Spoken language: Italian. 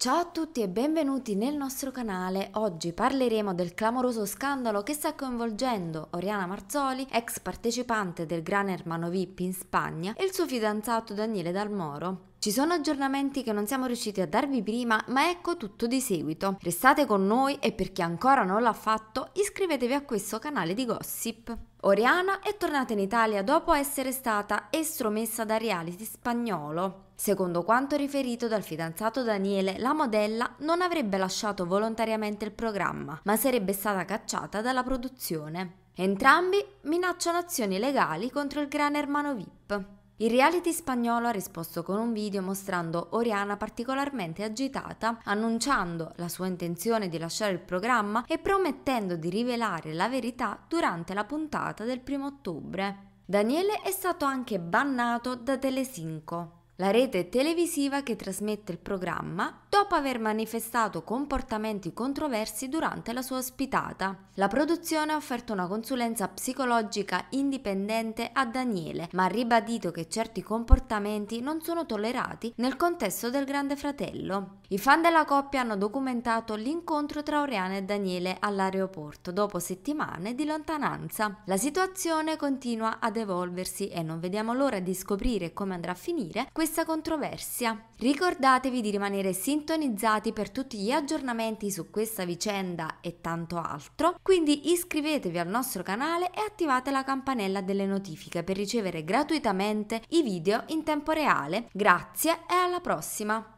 Ciao a tutti e benvenuti nel nostro canale. Oggi parleremo del clamoroso scandalo che sta coinvolgendo Oriana Marzoli, ex partecipante del Gran Hermano VIP in Spagna, e il suo fidanzato Daniele Dal Moro. Ci sono aggiornamenti che non siamo riusciti a darvi prima, ma ecco tutto di seguito. Restate con noi e per chi ancora non l'ha fatto, iscrivetevi a questo canale di gossip. Oriana è tornata in Italia dopo essere stata estromessa dal reality spagnolo. Secondo quanto riferito dal fidanzato Daniele, la modella non avrebbe lasciato volontariamente il programma, ma sarebbe stata cacciata dalla produzione. Entrambi minacciano azioni legali contro il Gran Hermano VIP. Il reality spagnolo ha risposto con un video mostrando Oriana particolarmente agitata, annunciando la sua intenzione di lasciare il programma e promettendo di rivelare la verità durante la puntata del 1° ottobre. Daniele è stato anche bannato da Telecinco, la rete televisiva che trasmette il programma, dopo aver manifestato comportamenti controversi durante la sua ospitata. La produzione ha offerto una consulenza psicologica indipendente a Daniele, ma ha ribadito che certi comportamenti non sono tollerati nel contesto del Grande Fratello. I fan della coppia hanno documentato l'incontro tra Oriana e Daniele all'aeroporto dopo settimane di lontananza. La situazione continua ad evolversi e non vediamo l'ora di scoprire come andrà a finire questa controversia. Ricordatevi di rimanere sintonizzati per tutti gli aggiornamenti su questa vicenda e tanto altro, quindi iscrivetevi al nostro canale e attivate la campanella delle notifiche per ricevere gratuitamente i video in tempo reale. Grazie e alla prossima!